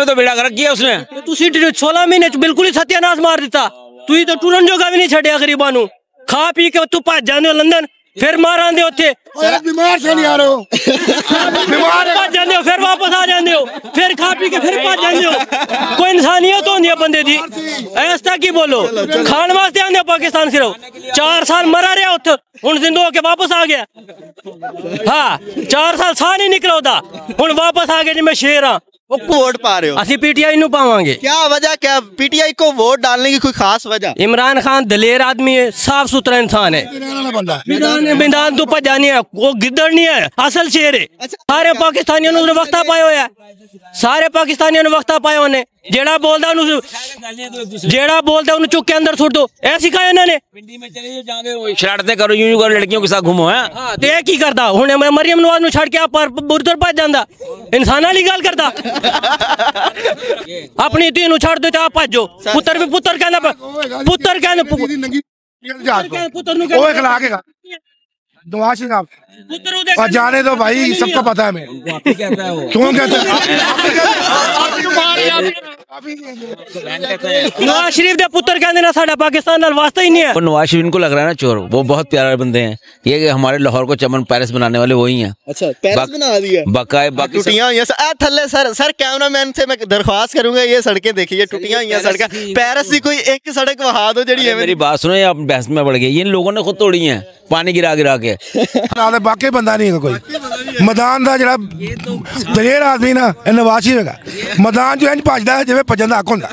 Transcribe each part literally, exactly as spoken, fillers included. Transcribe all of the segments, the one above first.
में तो बेड़ा कर किया उसने। तुसी सोलह महीने बिल्कुल ही सत्यानाश मार दिता। तुसी तो टूरन जोगा भी नहीं छड़िया गरीबां नू। खा पी के तू भज जांदे हो लंदन, फिर मार आंदे उत्थे। बीमार से नहीं आ रहे हो, बीमार भज जांदे हो, फिर वापस आ जांदे हो, फिर खा पी के फिर भज जांदे हो। कोई इंसानियत होंदी है बंदे दी? ऐसा की बोलो, खान वास्ते आंदे पाकिस्तान सिर्फ। चार साल मरा रहा उत्थे, हुण जिंदा होके वापस आ गया। हाँ, चार साल साह नहीं निकला ओदा, हुण वापस आ गया जी मैं शेर हाँ। वोट पा रहे हो? असि पीटीआई नू पावांगे। क्या वजह, क्या पीटीआई को वोट डालने की कोई खास वजह? इमरान खान दलेर आदमी है, साफ सुथरा इंसान है, मैदान तो भजा नहीं है, वो गिद्दड़ नहीं है, असल शेर है। अच्छा, सारे पाकिस्तानियों ने वक्ता पाया होया, सारे पाकिस्तानियों ने वक्ता पाया उन्हें। जेड़ा बोलदा उन्हें जेड़ा बोलदा उन्हें चुक के अंदर सुट दो, ऐ सिखाया इन्होंने। पिंडी में चले जाओ, शरारतें करो, यूं यूं करो, लड़कियों के साथ घूमो। है हां, ते की करदा हुन मरियम नवाज नु छड़ के आप बुरतर भज जांदा, इंसान वाली गल करदा। अपनी धी नु छड़ दो ते आप भजो। पुत्र भी पुत्र कहंदा, पुत्र कहंदा पुत्र नु ओए खिला के नवाज शरीफ और जाने दो भाई, सबको पता है। मैं क्यों कहते नवाज शरीफ दे पुत्र कहंदे ना साडा पाकिस्तान नाल वास्ता ही नहीं है। नवाज शरीफ इनको लग रहा है ना चोर, वो बहुत प्यारे बंदे हैं। ये कि हमारे लाहौर को चमन पेरिस बनाने वाले वही हैं। अच्छा, पेरिस बना दिया बकाए बाकी टूटियां हुई हैं थल्ले। सर सर कैमरामैन से मैं दरख्वास्त करूंगा, ये सड़कें देखिए टूटियां हुई हैं सड़कें। पेरिस की कोई एक सड़क वहा दो जड़ी है। मेरी बात सुनो, आप बहस में पड़ गए। इन लोगों ने खुद तोड़ी है, पानी गिरा गिरा के। बाकी बंदा नहीं है कोई मैदान का जरा दलेर आदमी ना नवाज शरीफ है। मैदान जो इंज भजदा है जिवें भजन दा हक हुंदा।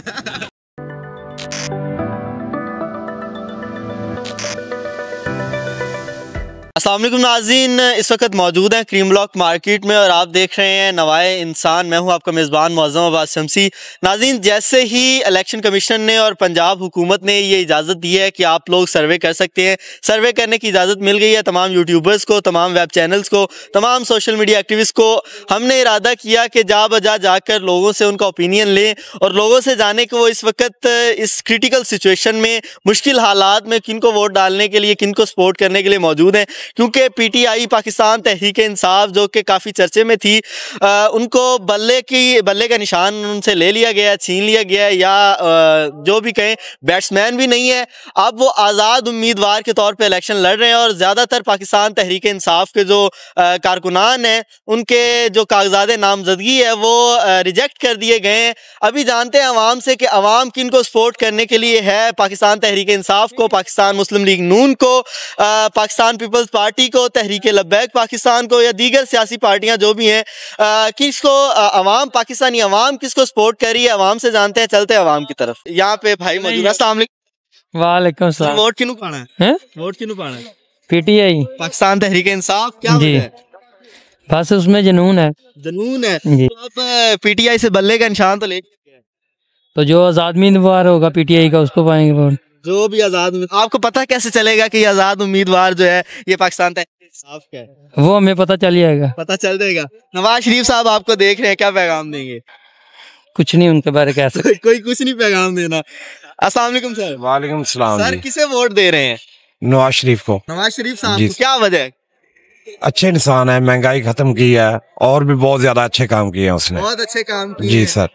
अस्सलाम वालेकुम नाज़रीन, इस वक्त मौजूद हैं क्रीम ब्लॉक मार्केट में और आप देख रहे हैं नवाए इंसान। मैं हूं आपका मेज़बान मौज़म अब्बास शमसी। नाज़रीन, जैसे ही इलेक्शन कमीशन ने और पंजाब हुकूमत ने ये इजाज़त दी है कि आप लोग सर्वे कर सकते हैं, सर्वे करने की इजाज़त मिल गई है तमाम यूट्यूबर्स को, तमाम वेब चैनल्स को, तमाम सोशल मीडिया एक्टिविस्ट को। हमने इरादा किया कि जा बजा जाकर लोगों से उनका ओपिनियन लें और लोगों से जाने कि वो इस वक्त इस क्रिटिकल सिचुएशन में, मुश्किल हालात में किन को वोट डालने के लिए, किन को सपोर्ट करने के लिए मौजूद हैं। क्योंकि पीटीआई पाकिस्तान तहरीक इंसाफ जो कि काफ़ी चर्चे में थी, आ, उनको बल्ले की बल्ले का निशान उनसे ले लिया गया, छीन लिया गया, या आ, जो भी कहें, बैट्समैन भी नहीं है। अब वो आज़ाद उम्मीदवार के तौर पे इलेक्शन लड़ रहे हैं और ज़्यादातर पाकिस्तान तहरीक इंसाफ के जो कारकुनान हैं उनके जो कागजात नामजदगी है वो रिजेक्ट कर दिए गए हैं। अभी जानते हैं अवाम से कि अवाम किन को सपोर्ट करने के लिए है, पाकिस्तान तहरीक इंसाफ को, पाकिस्तान मुस्लिम लीग नून को, पाकिस्तान पीपल्स पार्टी को, तहरीक लब्बैक पाकिस्तान को, या दीगर सियासी पार्टियां जो भी हैं, किसको अवाम, पाकिस्तानी अवाम किसको सपोर्ट कर रही है, अवाम से जानते हैं। चलते हैं अवाम की तरफ। यहाँ पे भाई मौजूद है। अस्सलाम वालेकुम। वालेकुम सलाम। वोट किनु पाना है? वोट किनु पाना है? पीटीआई, पाकिस्तान तहरीक इंसाफ। क्या वजह है? बस उसमें जुनून है। जुनून है जी। तो आप पीटीआई से बल्ले का निशान तो ले, तो जो आजाद उम्मीदवार होगा पीटीआई का उसको पाएंगे वोट। जो भी आजाद, आपको पता कैसे चलेगा कि आजाद उम्मीदवार जो है ये पाकिस्तान तहरीक इंसाफ का है? वो हमें पता चल जाएगा। पता चल जाएगा। नवाज शरीफ साहब आपको देख रहे हैं, क्या पैगाम देंगे? कुछ नहीं उनके बारे कैसे कोई कुछ नहीं पैगाम देना। अस्सलाम वालेकुम सर। वालेकुम सलाम। सर किसे वोट दे रहे हैं? नवाज शरीफ को। नवाज शरीफ साहब को। क्या वजह है? अच्छे इंसान है, महंगाई खत्म की है और भी बहुत ज्यादा अच्छे काम किए हैं उसने। बहुत अच्छे काम किए। जी सर।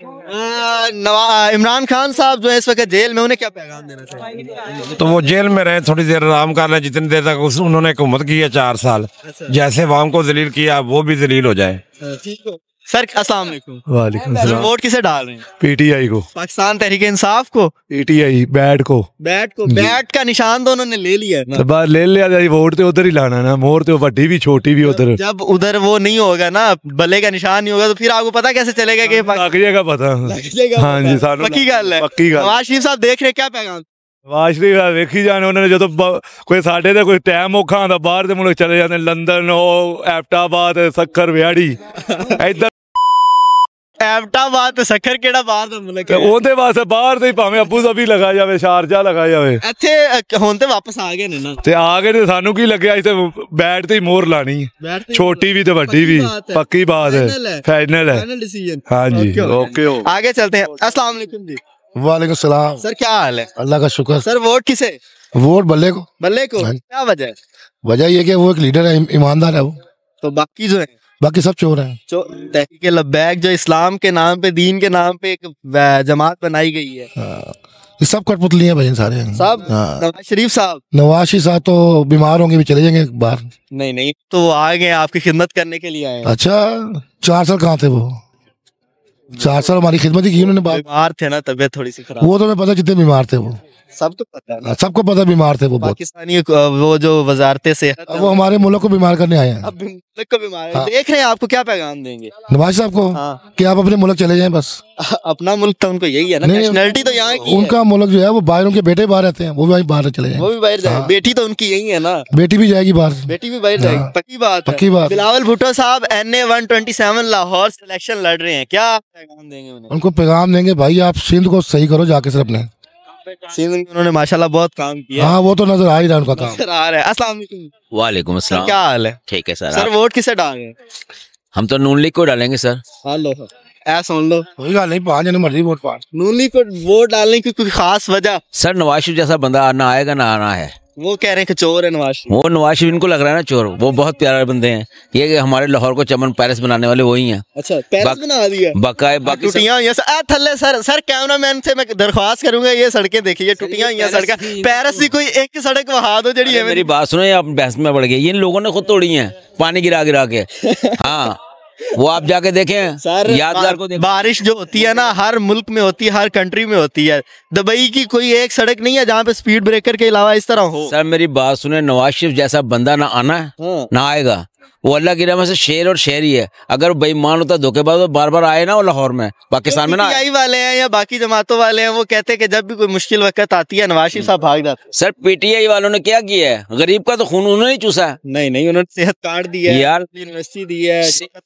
इमरान खान साहब जो है इस वक्त जेल में, उन्हें क्या पैगाम देना चाहिए? तो वो जेल में रहे, थोड़ी देर आराम कर रहे, जितनी देर तक उस, उन्होंने हुकूमत की है चार साल। अच्छा। जैसे अवाम को जलील किया वो भी जलील हो जाए। ठीक हो सर। अस्सलाम वालेकुम। वालेकुम सलाम। वोट किसे डाल रहे हैं? पीटीआई को। पाकिस्तान तहरीक इंसाफ को। पीटीआई बैट को। बैट को। बैट का निशान तो उन्होंने ले लिया है। तो बात ले लिया, वोट तो उधर ही लाना ना, मोर तो बड़ी भी छोटी भी उधर। जब उधर वो नहीं होगा ना, बल्ले का निशान नहीं होगा, तो फिर आपको पता कैसे चलेगा कि लग जाएगा पता। हाँ जी, पक्की गल है। पक्की गल। नवाज शरीफ साहब देख रहे, क्या पैगाम? नवाज शरीफ वेखी जाने, उन्होंने जो कोई साढ़े तो कोई टाइम औखा आंदा, बाहर के मुल्क चले जाते, लंदन हो, एबटाबाद, सक्खर, व्याड़ी, इधर एबटाबाद सखर केड़ा बाहर दा मुल्क है? ओदे वास्ते बाहर दे भावें अबू धाबी लगा जावे, शारजा लगा जावे। ਇੱਥੇ ਹੁਣ ਤੇ ਵਾਪਸ ਆ ਗਏ ਨੇ ਨਾ, ਤੇ ਆ ਗਏ ਤੇ ਸਾਨੂੰ ਕੀ ਲੱਗਿਆ ਇੱਥੇ ਬੈਟ ਤੇ ਹੀ ਮੋਹਰ ਲਾਣੀ ਹੈ, ਛੋਟੀ ਵੀ ਤੇ ਵੱਡੀ ਵੀ, पक्की बात है, फाइनल है, फाइनल डिसीजन। हाँ जी, ओके हो। आगे चलते हैं। अस्सलाम वालेकुम जी। वालेकुम सलाम। सर क्या हाल है? अल्लाह का शुक्र। सर वोट किसे? वोट बल्ले को। बल्ले को। क्या वजह है? वजह ये कि वो एक लीडर है, ईमानदार है वो। तो बाकी जो है बाकी सब चोर हैं। जो तहरीक लब्बैक जो इस्लाम के नाम पे, दीन के नाम पे एक व- जमात बनाई गई है, हाँ, ये सब कठपुतली हैं भाई सारे। साहब हाँ। नवाज शरीफ साहब नवाज शरीफ साहब तो बीमार होंगे भी चले जाएंगे बाहर। नहीं नहीं, तो वो आ गए आपकी खिदमत करने के लिए आए हैं। अच्छा, चार साल कहाँ थे वो? चार साल हमारी खिदमत ही की उन्होंने। बात बीमार थे ना, तबीयत थोड़ी सी खराब। वो तो मैं पता जितने बीमार थे वो, सबको पता है ना, सबको पता बीमार थे वो बहुत। पाकिस्तानी वो जो वजारत सेहत है, वो हमारे मुल्क को बीमार करने आए हैं। अब मुल्क को बीमार है। हाँ। देख रहे हैं, आपको क्या पैगाम देंगे नवाज साहब को हाँ। कि आप अपने मुल्क चले जाएं बस। अपना मुल्क तो उनको यही है ना, नहीं, नेशनलिटी तो यहाँ की है। उनका मुल्क जो है वो बाहर, उनके बेटे बाहर रहते हैं, वो भी वहीं बाहर चले जाएं। वो भी बाहर जाए, हाँ। बेटी तो उनकी यही है ना, बेटी भी जाएगी बाहर। बेटी भी बाहर जाएगी, हाँ। पक्की बात है। पक्की बात। बिलावल भुट्टो साहब N A one twenty seven Lahore से इलेक्शन लड़ रहे हैं, क्या पैगाम देंगे उन्हें? उनको पैगाम देंगे भाई आप सिंध को सही करो जाके सर अपने। सिंध में उन्होंने माशाल्लाह बहुत काम किया। हाँ वो तो नजर आ ही रहा है उनका काम। नजर आ रहा है। अस्सलाम वालेकुम। वालेकुम सर, अस्सलाम। क्या हाल है? ठीक है सर। सर आप- वोट किसे डाल रहे हैं? हम तो नून लीग को डालेंगे सर। हेलो, ऐ सुन लो, कोई गल नहीं, पाँच जने मर्जी वोट पास। नूनी को वोट डालने की कोई खास वजह? सर नवाज शरीफ जैसा बंदा ना आएगा ना आना है। वो कह रहे हैं कि चोर है नवाज शरीफ। वो नवाज शरीफ इनको लग रहा है ना चोर, वो बहुत प्यारे बंदे हैं। ये कि हमारे लाहौर को चमन पैलेस बनाने वाले वही हैं। अच्छा, पेरिस बाक- बना दिया। बकाए बाकी सब- टूटियां हुई हैं। सर, ए, थल्ले सर सर कैमरामैन से मैं दरख्वास्त करूंगा, ये सड़कें देखिए, टूटियां हुई हैं सड़कें। पेरिस की कोई एक सड़क वहा दो जड़ी अरे है। मेरी बात सुनो, ये आप बहस में बढ़ गई। इन लोगों ने खुद तोड़ी हैं पानी गिरा गिरा के। हाँ वो आप जाके देखें सर, यादगार को देखें। बारिश जो होती है ना, हर मुल्क में होती है, हर कंट्री में होती है। दुबई की कोई एक सड़क नहीं है जहाँ पे स्पीड ब्रेकर के अलावा इस तरह हो। सर मेरी बात सुने, नवाज शरीफ जैसा बंदा ना आना है हाँ। ना आएगा। वो अल्लाह की रहमत से शेर और शेर ही है। अगर बेईमान होता धोखेबाज तो बार बार आए ना वो लाहौर में, पाकिस्तान में ना आए। पीटीआई वाले हैं या बाकी जमातों वाले हैं, वो कहते हैं कि जब भी कोई मुश्किल वक्त आती है नवाज शरीफ साहब भाग जाते हैं। सर पीटीआई वालों ने क्या किया है? गरीब का तो खून उन्होंने ही चूसा है। नहीं नहीं, उन्होंने सेहत कार्ड दिया है, यार, यूनिवर्सिटी दी है,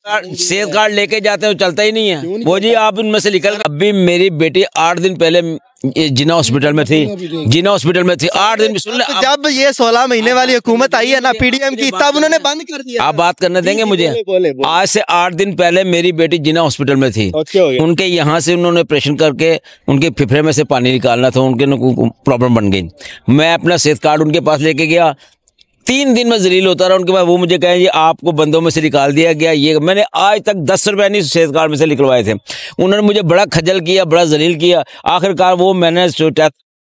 सेहत कार्ड लेके जाते हैं, चलता ही नहीं है वो जी। आप उनमें से निकल, अभी मेरी बेटी आठ दिन पहले ये जिना हॉस्पिटल में थी, जिना हॉस्पिटल में थी आठ दिन। सुन ले, तो जब ये सोलह महीने वाली हुकूमत आई है ना पीडीएम की, तब उन्होंने बंद कर दिया। आप बात करने देंगे मुझे? बोले, बोले, बोले। आज से आठ दिन पहले मेरी बेटी जिना हॉस्पिटल में थी। और क्या हो गया? उनके यहाँ से उन्होंने ऑपरेशन करके उनके फेफड़े में से पानी निकालना था, उनके प्रॉब्लम बन गई। मैं अपना सेहत कार्ड उनके पास लेके गया, तीन दिन में जलील होता रहा उनके बाद। वो मुझे कहें ये आपको बंदों में से निकाल दिया गया। ये मैंने आज तक दस रुपए नहीं सेहत कार्ड में से निकलवाए थे। उन्होंने मुझे बड़ा खजल किया, बड़ा जलील किया। आखिरकार वो मैंने सोचा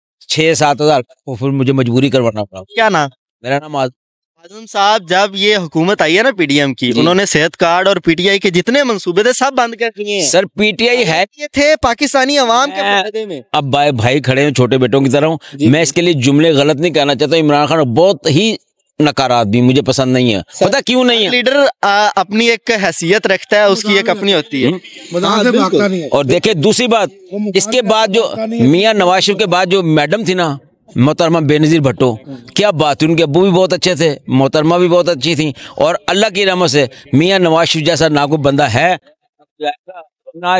छः सात हजार, फिर मुझे मजबूरी करवाना पड़ा। क्या नाम? मेरा नाम आज आजम साहब, जब ये हुकूमत आई है ना पीडीएम की, उन्होंने सेहत कार्ड और पीटीआई के जितने मंसूबे थे सब बंद कर दिए हैं। सर पीटीआई है, ये थे पाकिस्तानी अवाम के मैं- फायदे में। अब भाई भाई खड़े हैं छोटे बेटों की तरह हूँ मैं, इसके लिए जुमले गलत नहीं कहना चाहता। इमरान खान बहुत ही नकारा आदमी, मुझे पसंद नहीं है। पता क्यों नहीं है? लीडर आ, अपनी एक हैसियत रखता है, उसकी एक अपनी होती है। मैदान से भागता नहीं है। और देखिए दूसरी बात, इसके बाद जो मियां नवाज शरीफ के बाद जो मैडम थी ना, मोहतरमा बेनजीर भट्टो, क्या बात है। उनके अब्बू भी बहुत अच्छे थे, मोहतरमा भी बहुत अच्छी थी। और अल्लाह की रहमत से मियां नवाज शरीफ जैसा ना कोई बंदा है ना।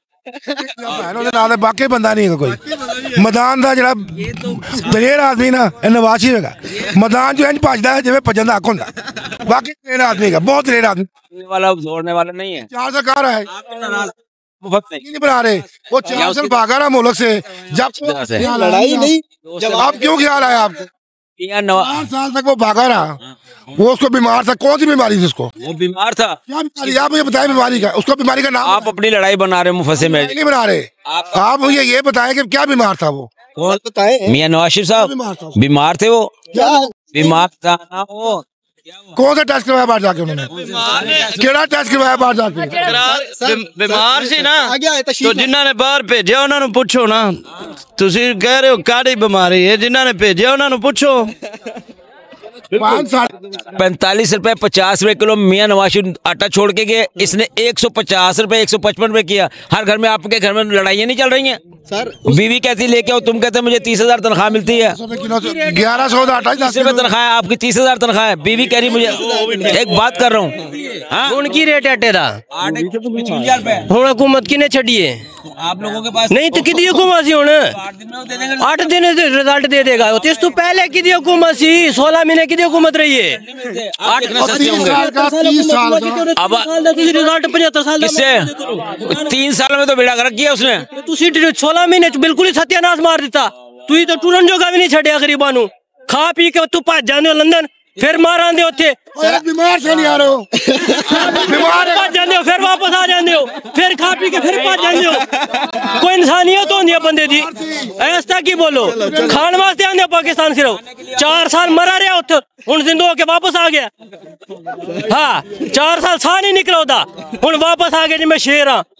बाकी बंदा नहीं है कोई। मैदान का जरा दलेर आदमी ना नवाज शरीफ है। मैदान जो इंज भजदा है जिवें भजन दा हक हुंदा। बाकी दलेर आदमी है, बहुत दलेर आदमी। वाला जोड़ने वाला नहीं है। चार साल कहा रहा है, मुफ्त नहीं। नहीं बना रहे। वो चार साल भागा रहा मुल्क से। जब से। लड़ाई नहीं, जब आप क्यों ख्याल आया आपको? मियां नवाज चार साल तक वो भागा रहा, वो उसको बीमार था। कौन सी बीमारी थी उसको? वो बीमार था। क्या बीमारी? आप मुझे बताएं बीमारी का, उसको बीमारी का नाम। आप अपनी लड़ाई बना रहे मुफस्सिर में। नहीं बना रहे। आप मुझे ये बताएं कि क्या बीमार था वो? कौन बताए? मियां नवाज शरीफ साहब बीमार था? बीमार थे वो, क्या बीमार था ना वो। कौन सा टेस्ट करवाया बाहर जाके उन्होंने? केड़ा टेस्ट करवाया बाहर जाके? बीमार सी ना, आ गया है तो तशरीफ। जिन्हों ने बाहर भेजा उन्होंने पूछो ना। तुसी कह रहे हो काड़ी बीमारी है, जिन्हों ने भेजा उन्होंने पूछो। पाँच साल पैंतालीस रुपए पचास रुपए किलो मियां नवाज शरीफ आटा छोड़ के गए। इसने एक सौ पचास रुपए एक सौ पचपन रुपए किया। हर घर में, आपके घर में लड़ाइयाँ नहीं चल रही हैं? सर बीवी कहती लेके आओ, तुम कहते मुझे तीस हजार तनख्वाह मिलती है। ग्यारह सौ आटा तीस रुपए तनख्वाह है आपकी, तीस हजार तनख्वाह है। बीवी कह रही मुझे, एक बात कर रहा हूँ। हाँ? उनकी रेट आटे दा हुण हुकूमत किने छड़िए? आप लोगों के पास नहीं तो किदी हुकूमत सी हुण? आठ दिन रिजल्ट दे देगा। तो इस तो पहले किदी हुकूमत सी? सोलह महीने किदी हुकूमत रही है? आठ कितने सस्ते होंगे? अब रिजल्ट पचहत्तर साल किससे? तीन साल में तो बेड़ा गर्क किया उसने। ਤੁਸੀਂ सोलह महीने बिल्कुल ही सत्यानाश मार दिता। तुम तो टूरन जोगा भी नहीं छड़िया गरीबां नू। खा पी के तू भज जांदे हो लंदन, फिर मार आंदे उत्थे बीमार से नहीं आ रहे हो बीमार भज जांदे हो फिर वापस आ जांदे हो फिर खा पी के फिर भज जांदे हो कोई इंसानियत होंदी है बंदे दी ऐसा की बोलो खान वास्ते आंदे पाकिस्तान सिर्फ चार साल मरा रहा उत्थे हुण जिंदा होके वापस आ गया हाँ चार साल साह नहीं निकला ओदा हुण वापस आ गया जी मैं शेर हाँ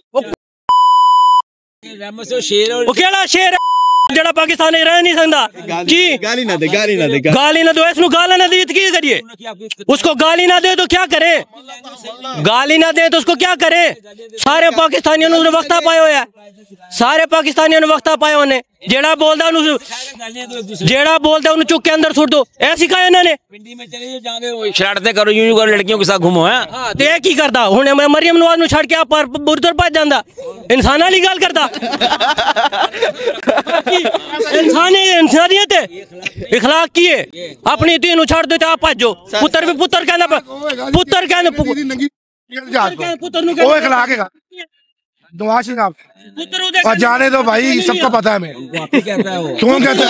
वो केड़ा शेर है जड़ा पाकिस्तान रह नहीं सकता की गाली ना दे गाली ना दे गाली ना दो इसको गाली ना दे तो क्या करिए उसको गाली ना दे तो क्या करे गाली ना दे तो उसको क्या करे सारे पाकिस्तानियों ने वक्ता पाया हुआ है सारे पाकिस्तानियों ने वक्ता पाया उन्हें जेड़ा बोलदा उन्हें जेड़ा बोलदा उन्हें चुक के अंदर सुट दो ऐसी कहा इन्होंने शरारतें करो यूं करो लड़कियों के साथ घूमो है हाँ तो ये की करता हुणे मरियम नवाज नु छड़ के आप बुरतर भज जांदा इंसान वाली गल करता इंसानी इंसानियत है इखलाक की है अपनी धी नु छड़ दो तो आप भजो पुत्र भी पुत्र कहना पुत्र कहना पुत्र नु वो इखलाक है नवाज शरीफ आप और जाने दो भाई सबको पता है मैं क्यों कहते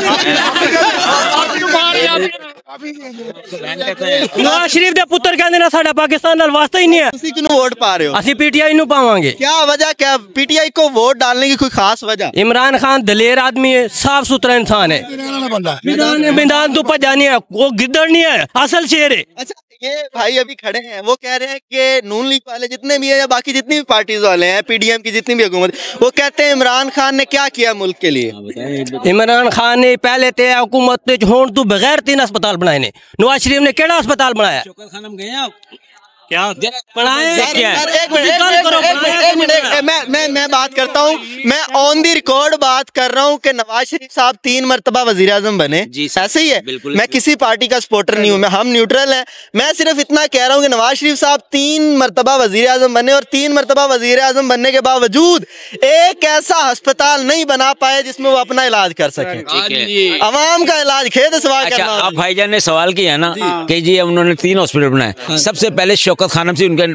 नवाज शरीफ दे पुत्र कहंदे ना साडा पाकिस्तान नाल वास्ता ही नहीं है ਤੁਸੀਂ ਕਿਹਨੂੰ वोट पा रहे हो ਅਸੀਂ पीटीआई नु पावांगे क्या वजह क्या पीटीआई को वोट डालने की कोई खास वजह इमरान खान दलेर आदमी है साफ सुथरा इंसान है बंदा मैदान मैदान तो भजा नहीं है वो गिद्दड़ नहीं है असल शेर है अच्छा ये भाई अभी खड़े हैं वो कह रहे हैं कि नून लीग वाले जितने भी है या बाकी जितनी भी पार्टीज वाले हैं पीडीएम की जितनी भी हुकूमत वो कहते हैं इमरान खान ने क्या किया मुल्क के लिए इमरान खान ने पहले ते हुकूमत होने तो बगैर तीन अस्पताल बनाए ने नवाज शरीफ ने केड़ा अस्पताल बनाया क्या बनाए एक मिनट मैं मैं मैं बात करता हूँ मैं ऑन दी रिकॉर्ड बात कर रहा हूँ कि नवाज शरीफ साहब तीन मरतबा वजीर आजम बने जी ऐसे ही है मैं किसी पार्टी का सपोर्टर नहीं हूँ मैं हम न्यूट्रल हैं मैं सिर्फ इतना कह रहा हूँ कि नवाज शरीफ साहब तीन मरतबा वजीर आजम बने और तीन मरतबा वजीर आजम बनने के बावजूद एक ऐसा अस्पताल नहीं बना पाए जिसमें वो अपना इलाज कर सके अवाम का इलाज खेद सवाल अच्छा अब भाईजान ने सवाल किया ना कि जी उन्होंने तीन हॉस्पिटल बनाए सबसे पहले शौकत खानम से उनका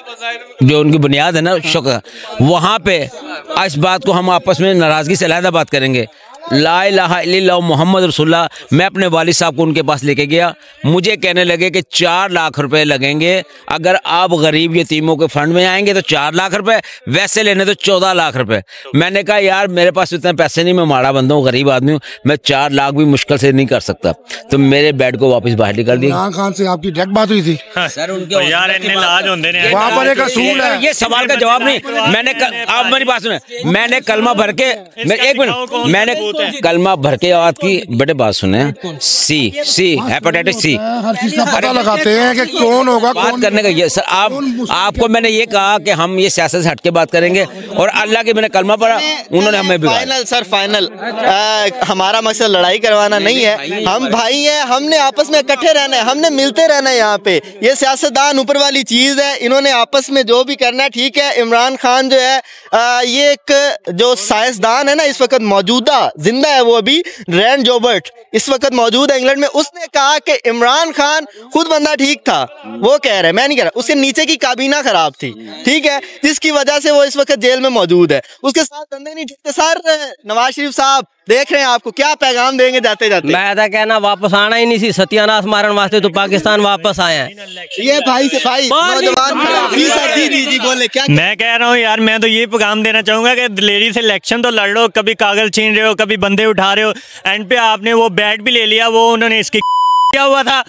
जो उनकी बुनियाद है ना शौकत वहाँ पे इस बात को हम आपस में नाराजगी से अलहदा बात करेंगे ला इलाहा इल्लल्लाह मोहम्मद रसूलुल्लाह मैं अपने वालिद साहब को उनके पास लेके गया मुझे कहने लगे कि चार लाख रुपए लगेंगे अगर आप गरीब यतीमों के फंड में आएंगे तो चार लाख रुपए वैसे लेने तो चौदह लाख रुपए मैंने कहा यार मेरे पास इतने पैसे नहीं मैं माड़ा बंदा हूँ गरीब आदमी हूँ मैं चार लाख भी मुश्किल से नहीं कर सकता तो मेरे बेड को वापस बाहर निकाल दिया इमरान खान से आपकी डायरेक्ट बात हुई थी सर उनके यार इतने इलाज होंदे ने वहाँ पर एक असूल है ये सवाल का जवाब नहीं मैंने आप मेरी बात सुने मैंने कलमा भर के एक मिनट मैंने कलमा भर के बात की बेटे बात सुने सी सी हेपेटाइटिस सी हर चीज का पता लगाते हैं कि कौन होगा बात करने का ये सर आप आपको मैंने ये कहा कि हम ये सियासत से हट के बात करेंगे और अल्लाह के मैंने कलमा पढ़ा उन्होंने हमें भी फाइनल सर फाइनल हमारा मकसद लड़ाई करवाना नहीं है हम भाई हैं हमने आपस में इकट्ठे रहना है हमने मिलते रहना है यहाँ पे ये सियासतदान ऊपर वाली चीज है इन्होंने आपस में जो भी करना है ठीक है इमरान खान जो है आ, ये एक जो साइंसदान है ना इस वक्त मौजूदा जिंदा है वो अभी रैंड जॉबर्ट इस वक्त मौजूद है इंग्लैंड में उसने कहा कि इमरान खान खुद बंदा ठीक था वो कह रहे हैं मैं नहीं कह रहा उसके नीचे की काबीना खराब थी ठीक है जिसकी वजह से वो इस वक्त जेल में मौजूद है उसके साथ बंदे नहीं ठीक थे सर नवाज शरीफ साहब देख रहे हैं आपको क्या पैगाम देंगे जाते जाते मैं तो कहना वापस आना ही नहीं सी सत्यानाश मारन वास्ते तो पाकिस्तान वापस आए हैं ये भाई से भाई नौजवान जी सर जी जी जी बोले क्या मैं कह रहा हूँ यार मैं तो ये पैगाम देना चाहूंगा कि दिलेरी से इलेक्शन तो लड़ लो कभी कागज छीन रहे हो कभी बंदे उठा रहे हो एंड पे आपने वो बैट भी ले लिया वो उन्होंने इसकी क्या हुआ था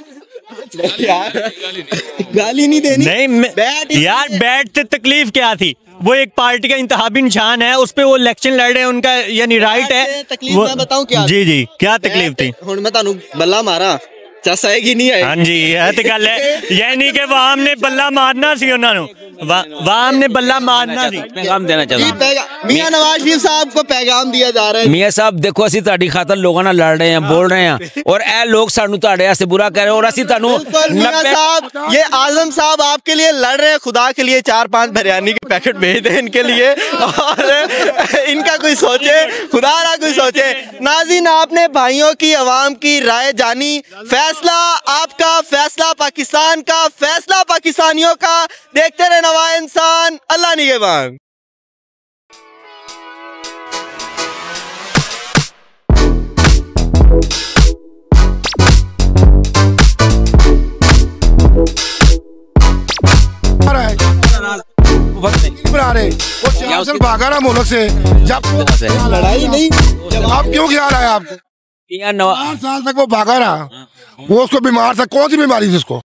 गाली नहीं देनी नहीं बैट यार बैट से तकलीफ क्या थी वो एक पार्टी का इंतखाबी निशान है उस पे वो इलेक्शन लड़ रहे हैं उनका यानी राइट है तकलीफ मैं बताऊं क्या जी जी क्या तकलीफ थी हुण मैं तानू बल्ला मारा चस आएगी नहीं आएगी हाँ जी यह तो गल है यानी कि वहां हमने बल्ला मारना सी उन्होंने वहां हमने बल्ला मारना सी पैगाम देना चाहता मियां नवाज शरीफ साहब को पैगाम दिया जा रहा है मियां साहब देखो ਅਸੀਂ ਤੁਹਾਡੀ ਖਾਤਰ ਲੋਕਾਂ ਨਾਲ ਲੜ ਰਹੇ ਹਾਂ बोल रहे हैं और ए लोग ਸਾਨੂੰ ਤੁਹਾਡੇ ਵਾਸਤੇ बुरा कह रहे हैं और ਅਸੀਂ ਤੁਹਾਨੂੰ मियां साहब ये आजम साहब आपके लिए लड़ रहे हैं खुदा के लिए चार पांच बिरयानी के पैकेट भेज दें इनके लिए और इनका कोई सोचे खुदा ना कोई सोचे नाज़रीन आपने भाइयों की आवाम की राय जानी फैसला आपका फैसला पाकिस्तान का फैसला पाकिस्तानियों का देखते रहे नवा इंसान अल्लाह निगहबान। असल भागा रहा मुल्क से जब लड़ाई नहीं, अब क्यों ख्याल आया आपको? यहाँ नवा आठ साल तक वो भागा रहा, वो उसको बीमार था, कौन सी बीमारी थी उसको?